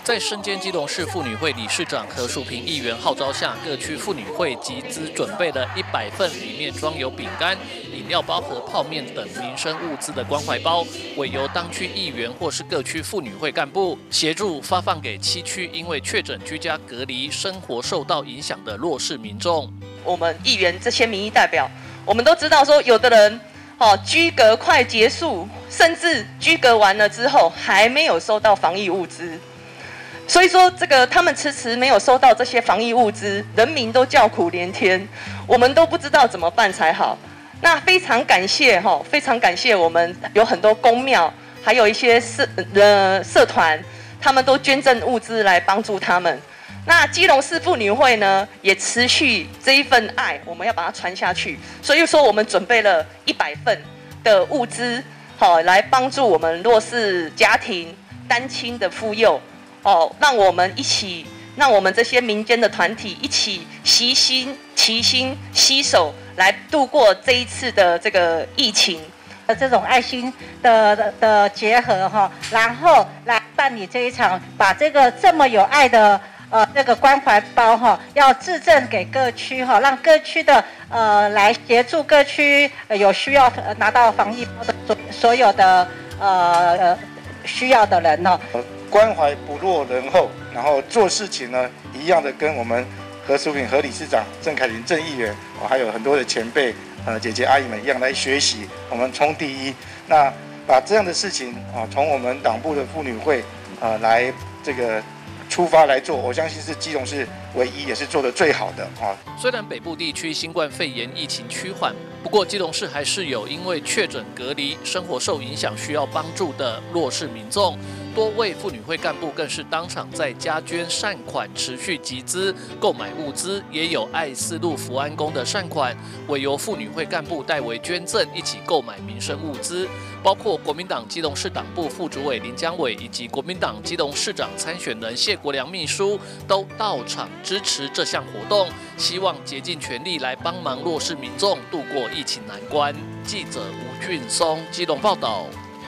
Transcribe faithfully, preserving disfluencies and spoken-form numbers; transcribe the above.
在身兼基隆市妇女会理事长何淑萍议员号召下，各区妇女会集资准备了一百份，里面装有饼干、饮料包和泡面等民生物资的关怀包，委由当区议员或是各区妇女会干部协助发放给七区因为确诊居家隔离、生活受到影响的弱势民众。 我们议员这些民意代表，我们都知道说，有的人哦居隔快结束，甚至居隔完了之后还没有收到防疫物资。 所以说，这个他们迟迟没有收到这些防疫物资，人民都叫苦连天，我们都不知道怎么办才好。那非常感谢哈，非常感谢我们有很多公庙，还有一些社呃社团，他们都捐赠物资来帮助他们。那基隆市妇女会呢，也持续这一份爱，我们要把它传下去。所以说，我们准备了一百份的物资，好来帮助我们弱势家庭、单亲的妇幼。 哦，让我们一起，让我们这些民间的团体一起齐心、齐心携手，来度过这一次的这个疫情。 这种爱心的的的结合哈，然后来办理这一场，把这个这么有爱的呃这个关怀包哈，要自赠给各区哈，让各区的呃来协助各区、呃、有需要拿到防疫包的所所有的呃呃需要的人呢。 关怀不落人后，然后做事情呢，一样的跟我们何淑萍何理事长、郑凯琳郑议员，哦，还有很多的前辈、呃姐姐阿姨们一样来学习，我们冲第一。那把这样的事情啊，从我们党部的妇女会啊来这个出发来做，我相信是基隆市唯一也是做得最好的啊。 虽然北部地区新冠肺炎疫情趋缓，不过基隆市还是有因为确诊隔离、生活受影响需要帮助的弱势民众。 多位妇女会干部更是当场在家捐善款，持续集资购买物资，也有爱思路福安宫的善款，委由妇女会干部代为捐赠，一起购买民生物资，包括国民党基隆市党部副主委林江伟以及国民党基隆市长参选人谢国良秘书都到场支持这项活动，希望竭尽全力来帮忙弱势民众度过疫情难关。记者吴俊松基隆报道。